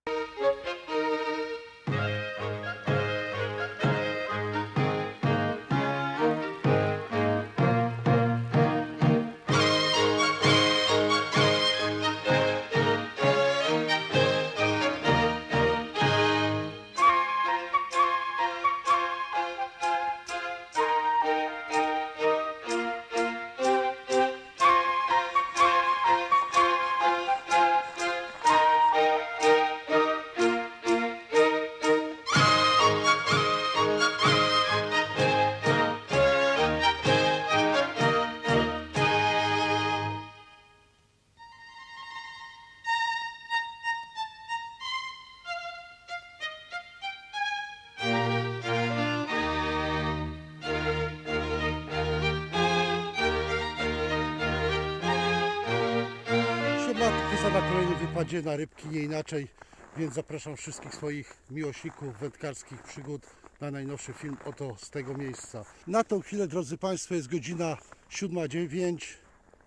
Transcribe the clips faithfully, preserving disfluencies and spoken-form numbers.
Na kolejnym wypadzie na rybki, nie inaczej, więc zapraszam wszystkich swoich miłośników wędkarskich przygód na najnowszy film oto z tego miejsca. Na tą chwilę, drodzy Państwo, jest godzina siódma dziewięć,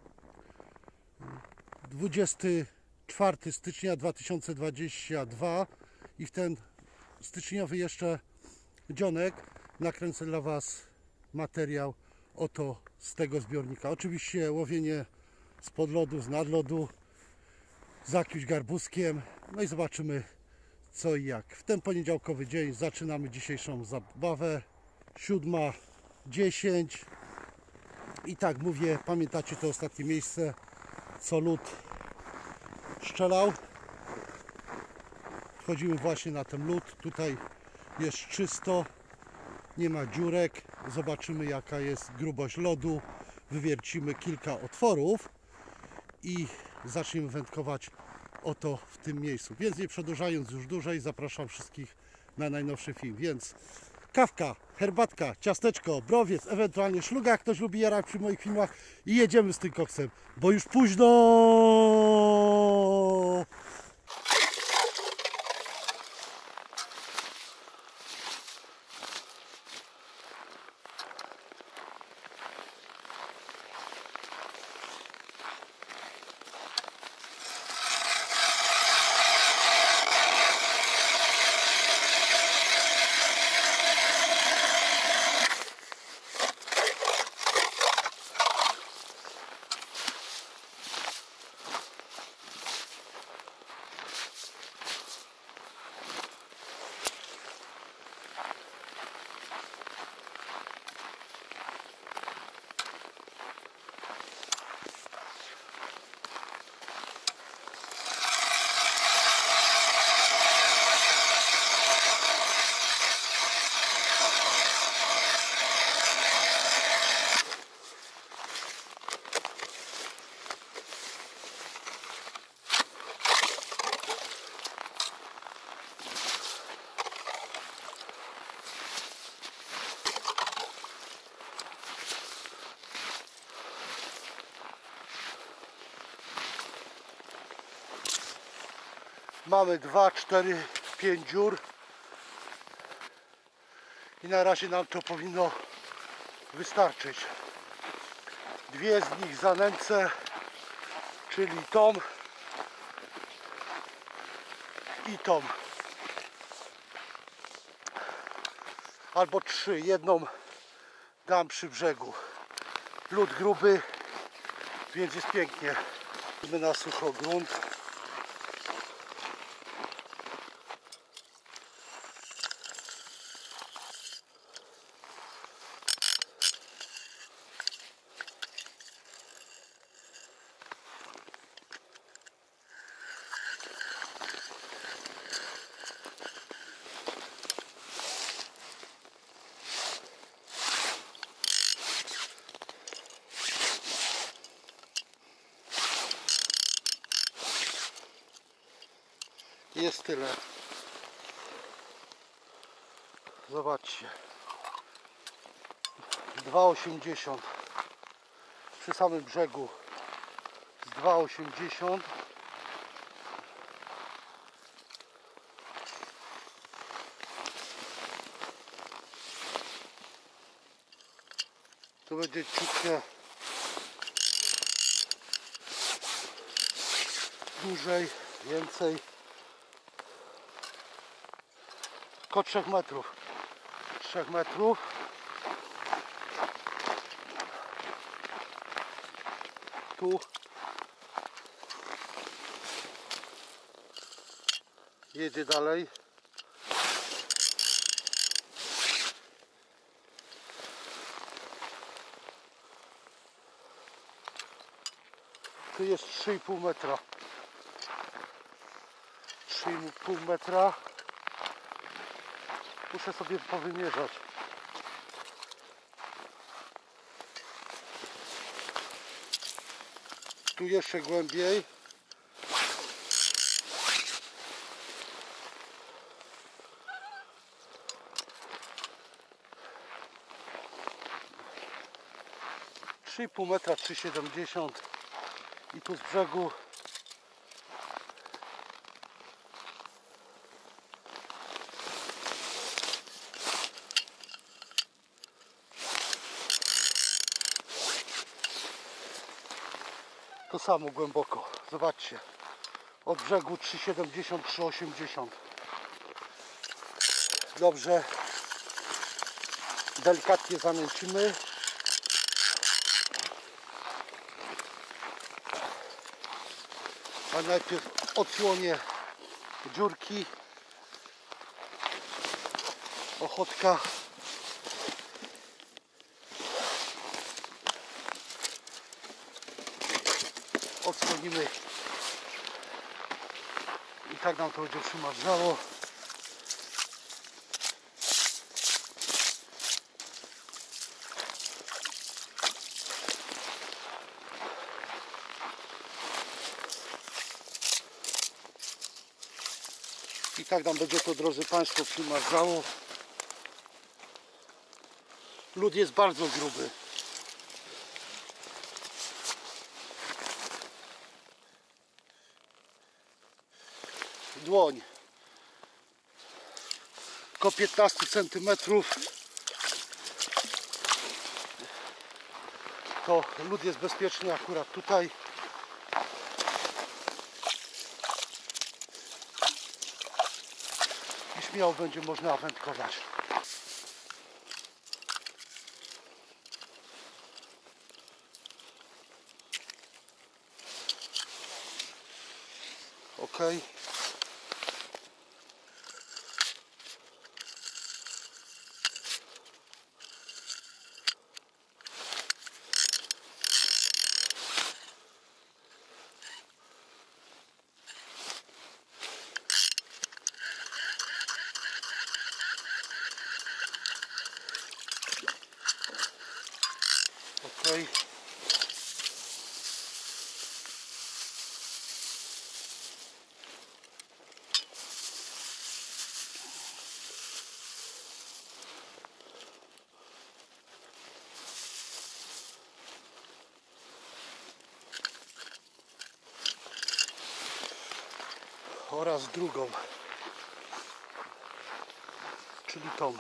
dwudziestego czwartego stycznia dwa tysiące dwudziestego drugiego i w ten styczniowy jeszcze dzionek nakręcę dla Was materiał oto z tego zbiornika. Oczywiście łowienie spod lodu, z nadlodu, z jakimś garbuskiem, no i zobaczymy co i jak. W ten poniedziałkowy dzień zaczynamy dzisiejszą zabawę. siódma dziesięć i tak mówię, pamiętacie to ostatnie miejsce, co lód strzelał? Wchodzimy właśnie na ten lód, tutaj jest czysto, nie ma dziurek, zobaczymy jaka jest grubość lodu, wywiercimy kilka otworów i zaczniemy wędkować oto w tym miejscu. Więc nie przedłużając już dłużej, zapraszam wszystkich na najnowszy film. Więc kawka, herbatka, ciasteczko, browiec, ewentualnie szluga, jak ktoś lubi jarać przy moich filmach, i jedziemy z tym koksem, bo już późno. Mamy dwa, cztery, pięć dziur i na razie nam to powinno wystarczyć. Dwie z nich zanęcę, czyli tą i tą. Albo trzy. Jedną dam przy brzegu. Lód gruby, więc jest pięknie. Idziemy na sucho grunt. Jest tyle. Zobaczcie. dwa osiemdziesiąt. Przy samym brzegu z dwa osiemdziesiąt. Tu będzie ciutkę dłużej, więcej. Koło trzech metrów. trzech metrów. Tu jedzie dalej. Tu jest trzy i pół metra. trzy i pół metra. Muszę sobie powymierzać. Tu jeszcze głębiej. trzy i pół metra, trzy siedemdziesiąt. I tu z brzegu to samo głęboko. Zobaczcie. Od brzegu trzy siedemdziesiąt, trzy osiemdziesiąt. Dobrze. Delikatnie zanęcimy. A najpierw odsłonię dziurki. Ochotka. Odsłonimy. I tak nam to będzie przymarzało. I tak nam będzie to, drodzy Państwo, przymarzało. Lód jest bardzo gruby. Dłoń. Około piętnaście centymetrów. To lód jest bezpieczny akurat tutaj. I śmiało będzie można wędkować. Ok. Ok. Oraz drugą, czyli tą.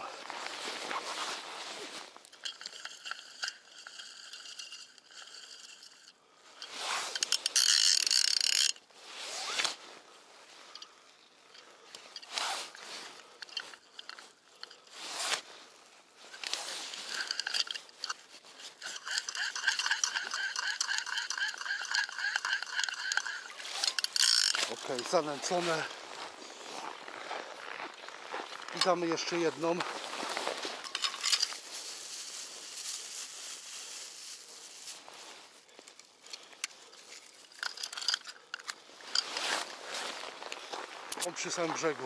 Ok, zanęcone. I damy jeszcze jedną. Tą przy samym brzegu.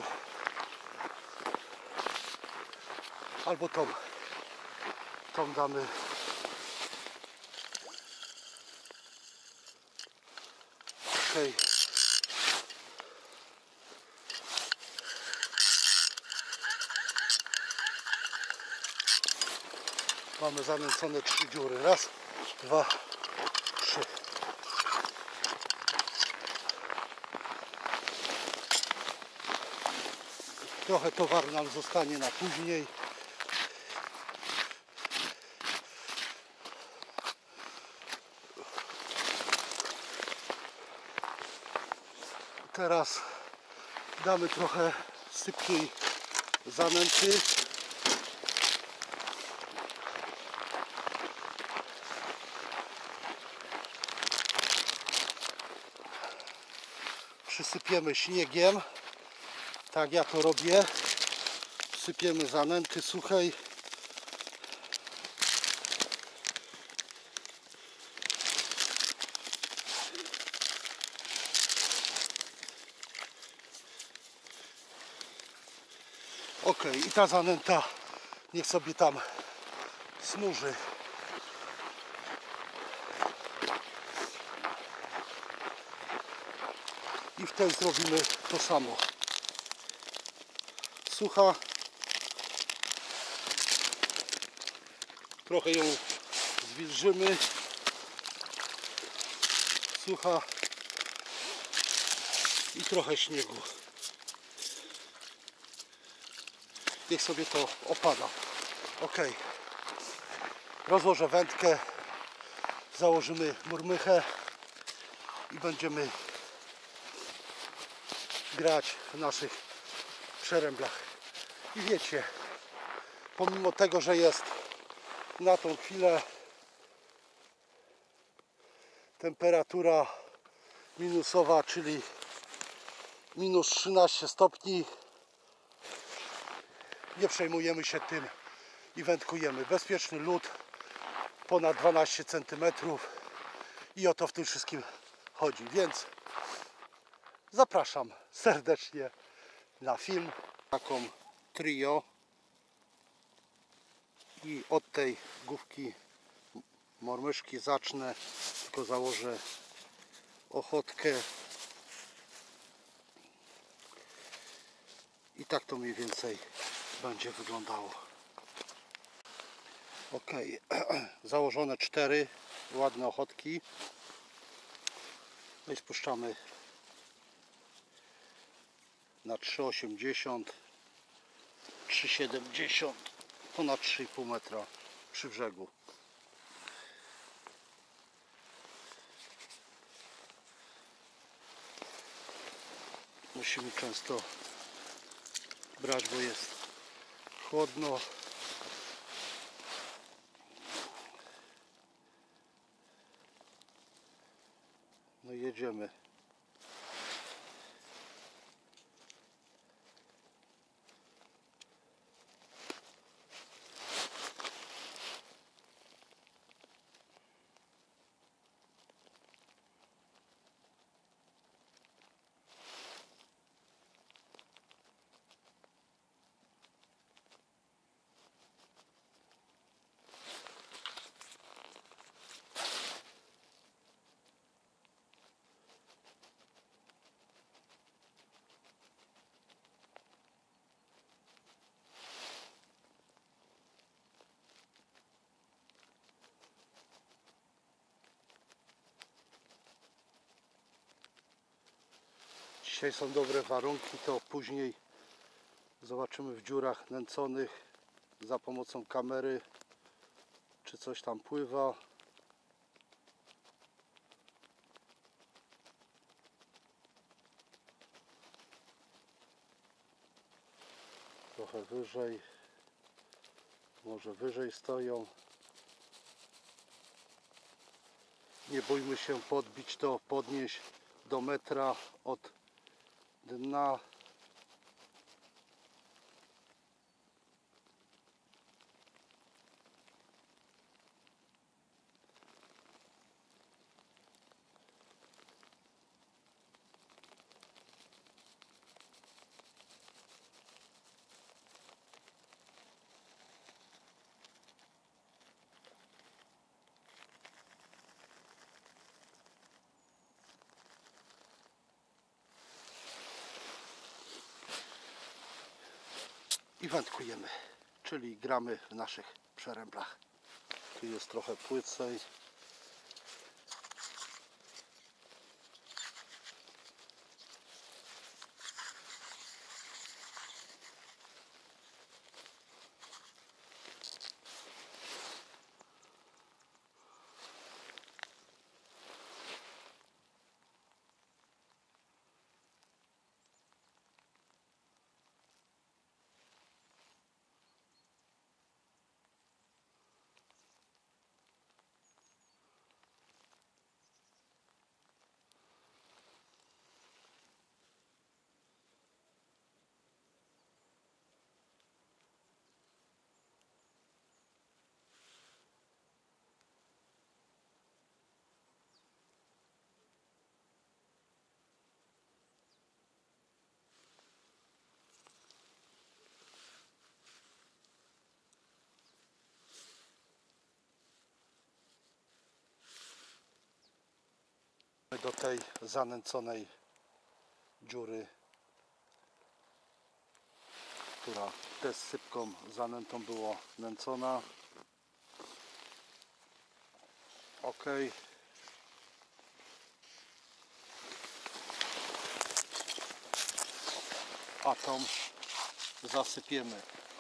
Albo tą. Tą damy. Ok. Mamy zanęcone trzy dziury. Raz, dwa, trzy. Trochę towaru nam zostanie na później. Teraz damy trochę sypkiej zanęty. Przysypiemy śniegiem, tak ja to robię. Sypiemy zanęty suchej. Ok, i ta zanęta niech sobie tam smuży. I w tej zrobimy to samo. Sucha. Trochę ją zwilżymy. Sucha. I trochę śniegu. Niech sobie to opada. Ok. Rozłożę wędkę. Założymy murmychę. I będziemy grać w naszych przeręblach. I wiecie, pomimo tego, że jest na tą chwilę temperatura minusowa, czyli minus trzynaście stopni, nie przejmujemy się tym i wędkujemy. Bezpieczny lód, ponad dwanaście centymetrów i o to w tym wszystkim chodzi, więc zapraszam serdecznie na film. Taką trio i od tej główki mormyszki zacznę, tylko założę ochotkę i tak to mniej więcej będzie wyglądało. Ok, założone cztery ładne ochotki. No i spuszczamy na trzy osiemdziesiąt, trzy siedemdziesiąt, ponad trzy i pół metra przy brzegu. Musimy często brać, bo jest chłodno. No i jedziemy. Dzisiaj są dobre warunki, to później zobaczymy w dziurach nęconych za pomocą kamery, czy coś tam pływa. Trochę wyżej, może wyżej stoją. Nie bójmy się podbić to, podnieść do metra od dna. I wędkujemy, czyli gramy w naszych przeręblach. Tu jest trochę płycej. Do tej zanęconej dziury, która też sypką zanętą było nęcona. Ok. A tą zasypiemy.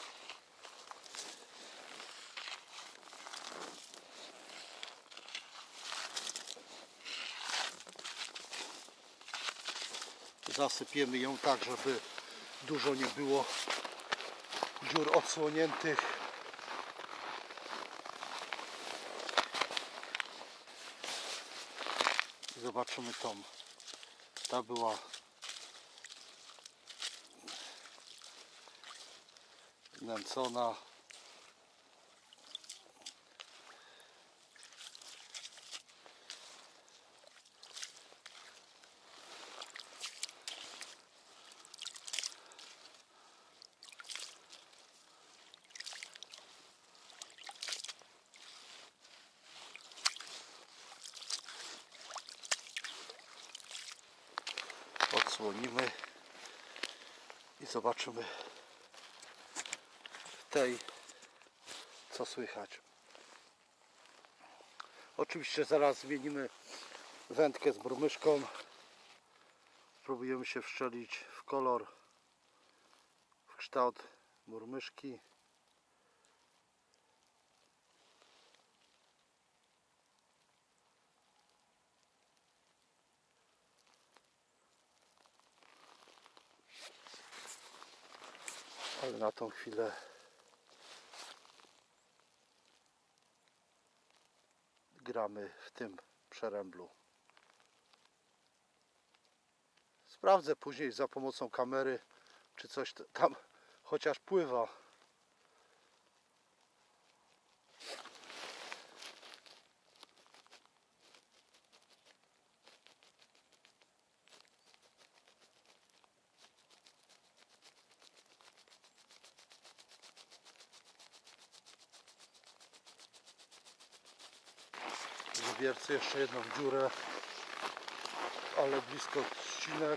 Zasypiemy ją tak, żeby dużo nie było dziur odsłoniętych. Zobaczymy tą. Ta była nęcona. Odsłonimy i zobaczymy w tej, co słychać. Oczywiście zaraz zmienimy wędkę z murmyszką. Spróbujemy się wszczelić w kolor, w kształt murmyszki. Ale na tą chwilę gramy w tym przeręblu. Sprawdzę później za pomocą kamery, czy coś tam chociaż pływa. Wywiercę jeszcze jedną dziurę, ale blisko trzcinek.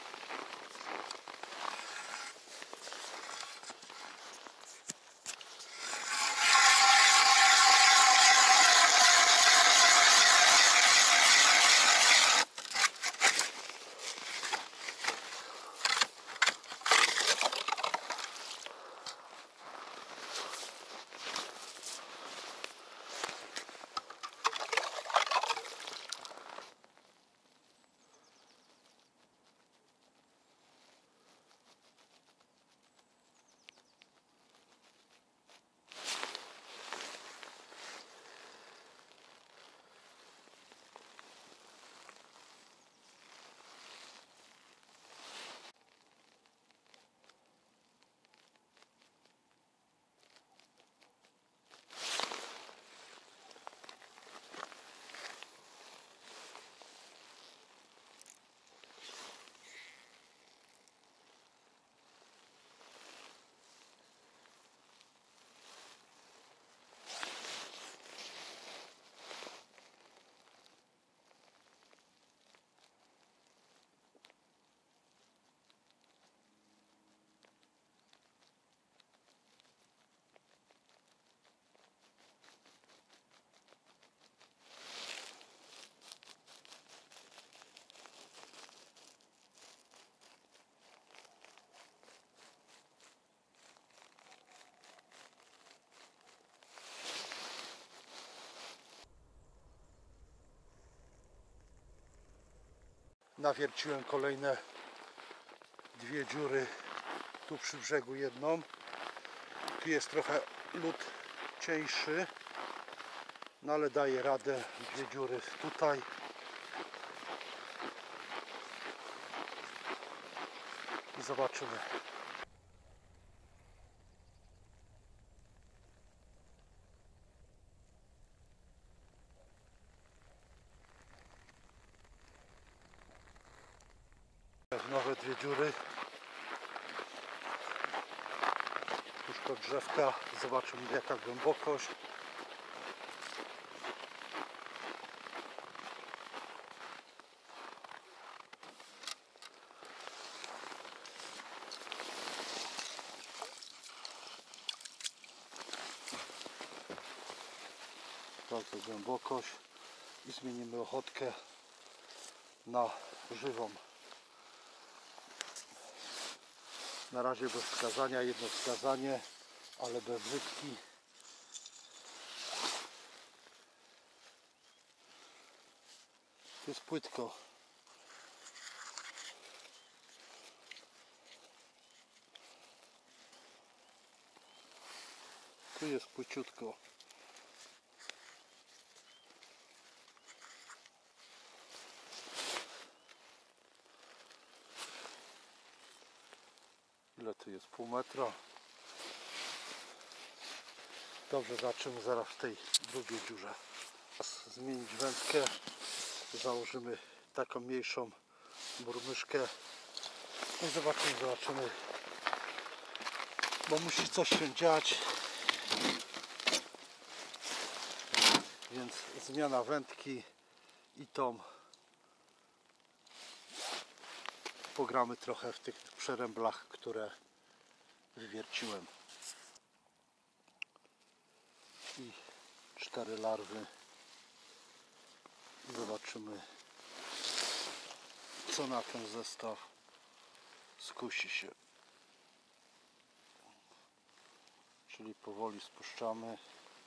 Nawierciłem kolejne dwie dziury, tu przy brzegu jedną, tu jest trochę lód cieńszy, no ale daje radę, dwie dziury tutaj. I zobaczymy. Nowe dwie dziury. Tuż pod drzewka. Zobaczymy, jaka głębokość. Sprawdzę głębokość i zmienimy ochotkę na żywą. Na razie bez wskazania, jedno wskazanie, ale bez rybki. Jest płytko. Tu jest płyciutko. Ile tu jest? Pół metra. Dobrze, zobaczymy zaraz w tej drugiej dziurze. Teraz zmienić wędkę. Założymy taką mniejszą burmyszkę. No i zobaczymy, zobaczymy. Bo musi coś się dziać. Więc zmiana wędki i tą pogramy trochę w tych przeręblach, które wywierciłem. I cztery larwy. I zobaczymy, co na ten zestaw skusi się. Czyli powoli spuszczamy.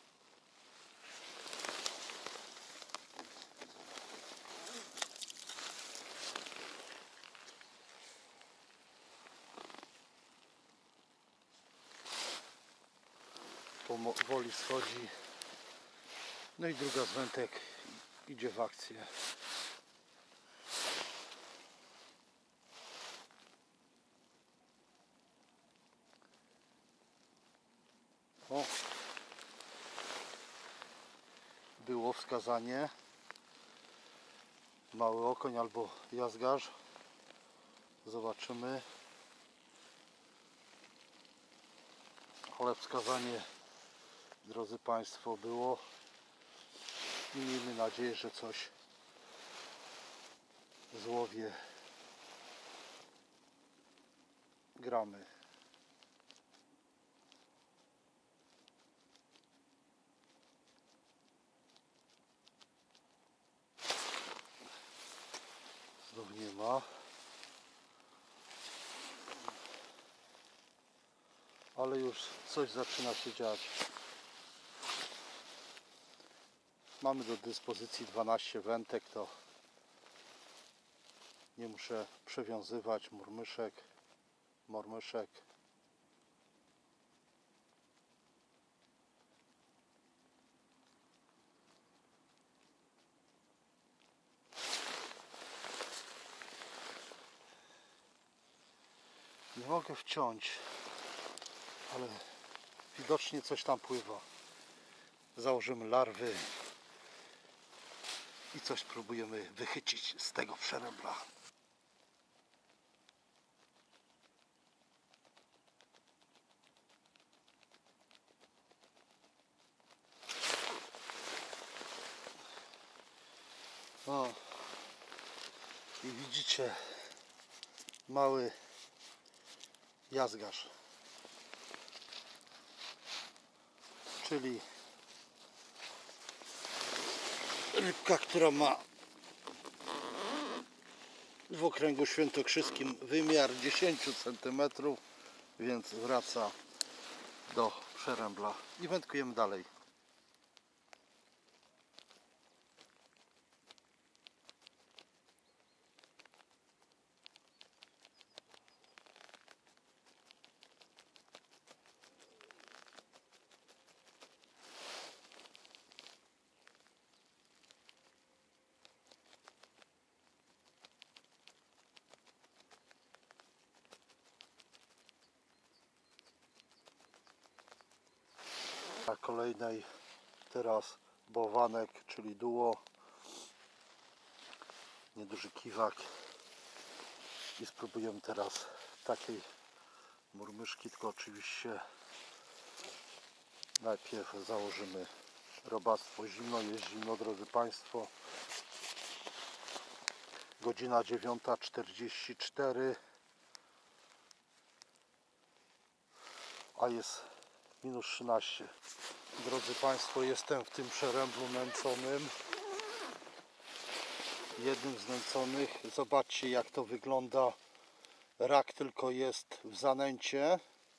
Powoli schodzi. No i druga z wędek idzie w akcję. O, było wskazanie. Mały okoń albo jazgarz. Zobaczymy. Ale wskazanie, drodzy Państwo, było. I miejmy nadzieję, że coś złowię. Gramy. Znów nie ma. Ale już coś zaczyna się dziać. Mamy do dyspozycji dwanaście wędek, to nie muszę przewiązywać murmyszek, mormyszek. Nie mogę wciąć, ale widocznie coś tam pływa. Założymy larwy i coś spróbujemy wychycić z tego przerębla. O, i widzicie, mały jazgarz, czyli rybka, która ma w okręgu świętokrzyskim wymiar dziesięć centymetrów, więc wraca do przerębla i wędkujemy dalej. Na kolejnej teraz bałwanek, czyli duo, nieduży kiwak i spróbujemy teraz takiej murmyszki, tylko oczywiście najpierw założymy robactwo. Zimno, jest zimno, drodzy Państwo. Godzina dziewiąta czterdzieści cztery, a jest minus trzynaście. Drodzy Państwo, jestem w tym przeręblu nęconym. Jednym z nęconych. Zobaczcie, jak to wygląda. Rak tylko jest w zanęcie.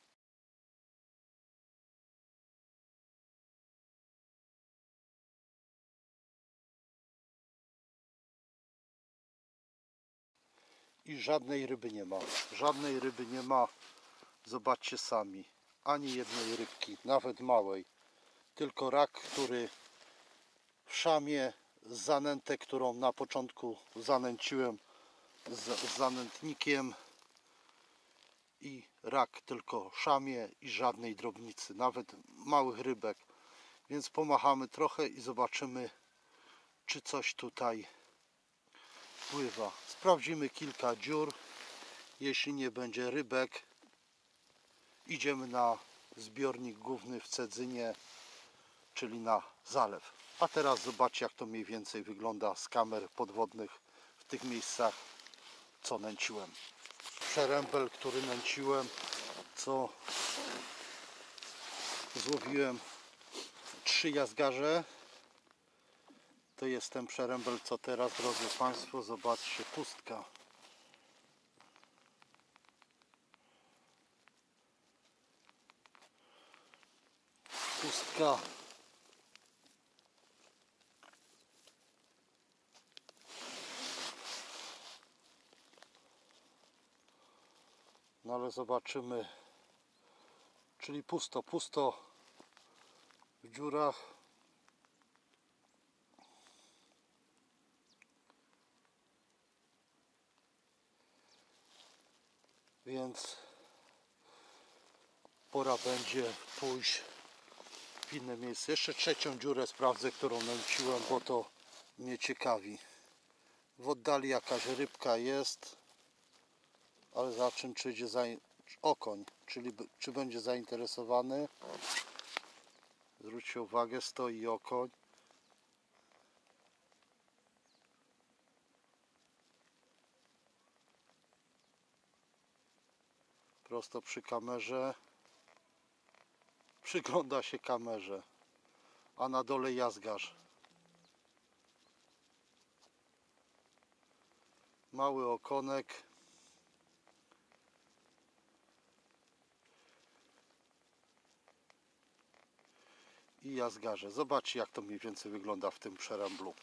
I żadnej ryby nie ma. Żadnej ryby nie ma. Zobaczcie sami. Ani jednej rybki, nawet małej. Tylko rak, który w szamie, zanętę, którą na początku zanęciłem z, z zanętnikiem. I rak tylko szamie i żadnej drobnicy, nawet małych rybek. Więc pomachamy trochę i zobaczymy, czy coś tutaj pływa. Sprawdzimy kilka dziur. Jeśli nie będzie rybek, idziemy na zbiornik główny w Cedzynie, czyli na zalew. A teraz zobaczcie, jak to mniej więcej wygląda z kamer podwodnych w tych miejscach, co nęciłem. Przerębel, który nęciłem, co złowiłem trzy jazgarze. To jest ten przerębel, co teraz, drodzy Państwo, zobaczcie, pustka. Pustka. No ale zobaczymy. Czyli pusto, pusto w dziurach. Więc pora będzie pójść w inne miejsce. Jeszcze trzecią dziurę sprawdzę, którą nęciłem, bo to mnie ciekawi. W oddali jakaś rybka jest, ale zobaczymy, czy idzie za okoń, czyli czy będzie zainteresowany. Zwróćcie uwagę, stoi okoń. Prosto przy kamerze. Przygląda się kamerze. A na dole jazgarz. Mały okonek. I jazgarze. Zobaczcie, jak to mniej więcej wygląda w tym przeręblu.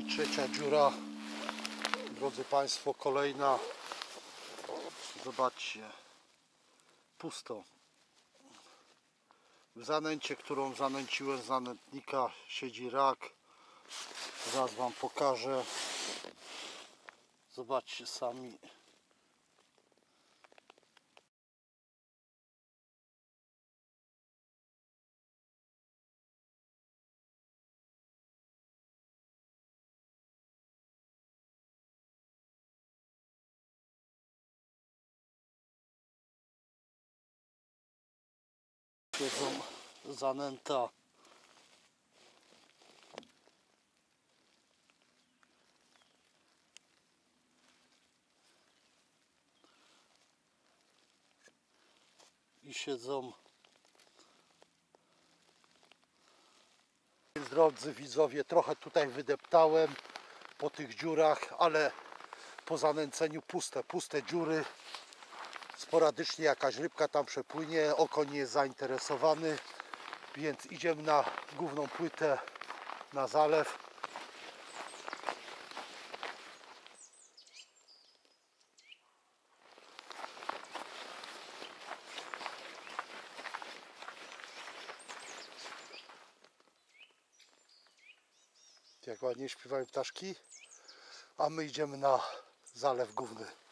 I trzecia dziura, drodzy Państwo, kolejna. Zobaczcie, pusto. W zanęcie, którą zanęciłem z zanętnika, siedzi rak. Zaraz Wam pokażę. Zobaczcie sami. Siedzą zanęta. I siedzą. Drodzy widzowie, trochę tutaj wydeptałem po tych dziurach, ale po zanęceniu puste, puste dziury. Sporadycznie jakaś rybka tam przepłynie, oko nie jest zainteresowany, więc idziemy na główną płytę, na zalew. Jak ładnie śpiewają ptaszki, a my idziemy na zalew główny.